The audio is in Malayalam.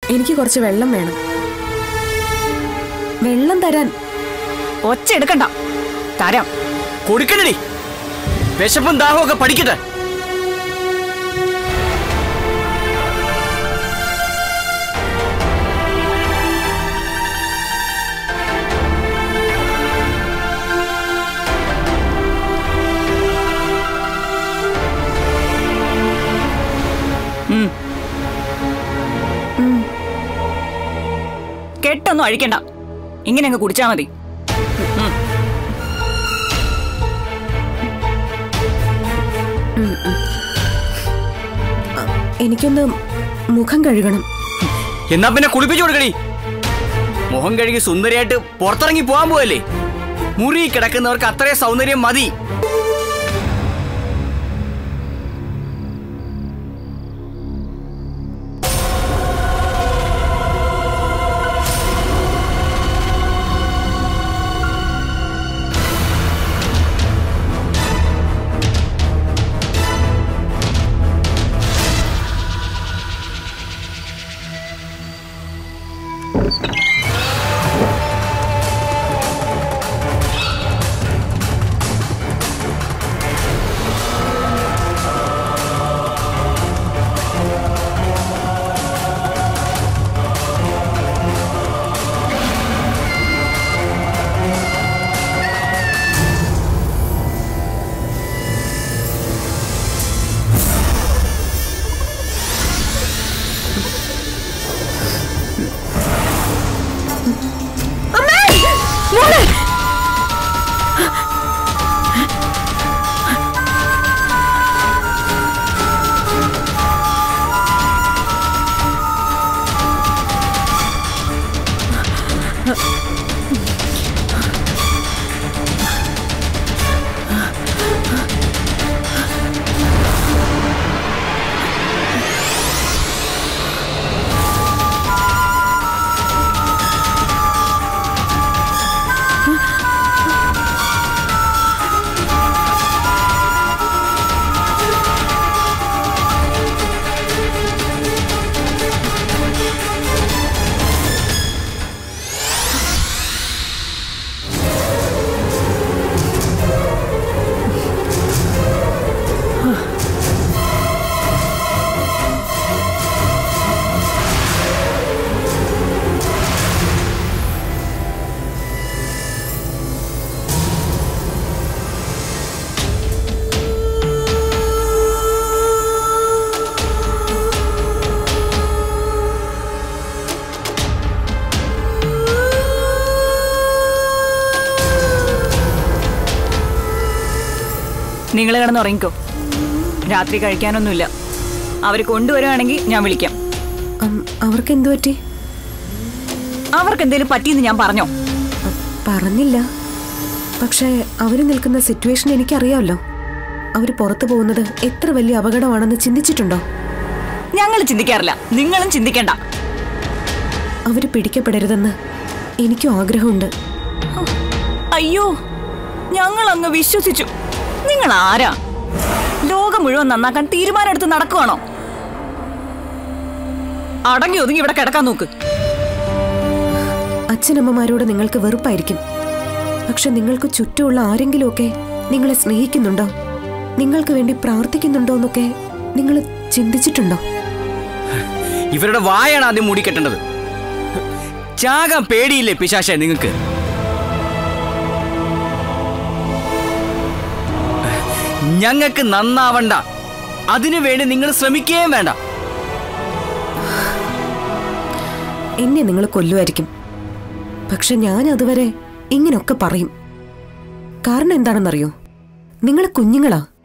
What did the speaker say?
എനിക്ക് കുറച്ച് വെള്ളം വേണം. വെള്ളം തരാൻ. ഒച്ച എടുക്കണ്ട, തരാം. കൊടുക്കണടി, വിശപ്പും ദാഹവും ഒക്കെ പഠിക്കട്ടെ. കെട്ടൊന്നും അഴിക്കണ്ട, ഇങ്ങനെ അങ്ങ് കുടിച്ചാ മതി. എനിക്കൊന്ന് മുഖം കഴുകണം. എന്നാ പിന്നെ കുളിപ്പിച്ചു കൊടുക്കണി. മുഖം കഴുകി സുന്ദരിയായിട്ട് പുറത്തിറങ്ങി പോകാൻ പോവല്ലേ? മുറി കിടക്കുന്നവർക്ക് അത്രേ സൗന്ദര്യം മതി. നിങ്ങൾ കിടന്നുറങ്ങിക്കോ, രാത്രി കഴിക്കാനൊന്നുമില്ല. അവർ കൊണ്ടുവരുവാണെങ്കിൽ ഞാൻ വിളിക്കാം. അവർക്ക് എന്തു പറ്റി? അവർക്ക് എന്തെങ്കിലും പറ്റിയെന്ന് ഞാൻ പറഞ്ഞോ? പറഞ്ഞില്ല, പക്ഷേ അവർ നിൽക്കുന്ന സിറ്റുവേഷൻ എനിക്കറിയാമല്ലോ. അവർ പുറത്തു പോകുന്നത് എത്ര വലിയ അപകടമാണെന്ന് ചിന്തിച്ചിട്ടുണ്ടോ? ഞങ്ങൾ ചിന്തിക്കാറില്ല, നിങ്ങളും ചിന്തിക്കണ്ട. അവർ പിടിക്കപ്പെടരുതെന്ന് എനിക്കും ആഗ്രഹമുണ്ട്. അയ്യോ, ഞങ്ങൾ അങ്ങ് വിശ്വസിച്ചു. നിങ്ങൾ ആരാ? ലോകം മുഴുവൻ നന്നാക്കാൻ തീരുമാനം എടുത്ത് നടക്കുവാണോ? അടങ്ങി ഒതുങ്ങി ഇവിടെ കിടക്കാൻ നോക്ക്. അച്ഛനമ്മമാരോട് നിങ്ങൾക്ക് വെറുപ്പായിരിക്കും, പക്ഷെ നിങ്ങൾക്ക് ചുറ്റുമുള്ള ആരെങ്കിലുമൊക്കെ നിങ്ങളെ സ്നേഹിക്കുന്നുണ്ടോ, നിങ്ങൾക്ക് വേണ്ടി പ്രാർത്ഥിക്കുന്നുണ്ടോ എന്നൊക്കെ നിങ്ങൾ ചിന്തിച്ചിട്ടുണ്ടോ? ഇവരുടെ വായാണ് ആദ്യം മൂടിക്കെട്ടേണ്ടത്. ചാകാൻ പേടിയില്ലേ പിശാശേ നിങ്ങൾക്ക്? ഞങ്ങൾക്ക് നന്നാവണ്ട, അതിനു വേണ്ടി നിങ്ങൾ ശ്രമിക്കുകയും വേണ്ട. എന്നെ നിങ്ങൾ കൊല്ലുമായിരിക്കും, പക്ഷെ ഞാൻ അതുവരെ ഇങ്ങനൊക്കെ പറയും. കാരണം എന്താണെന്നറിയോ? നിങ്ങൾ കുഞ്ഞുങ്ങളാ.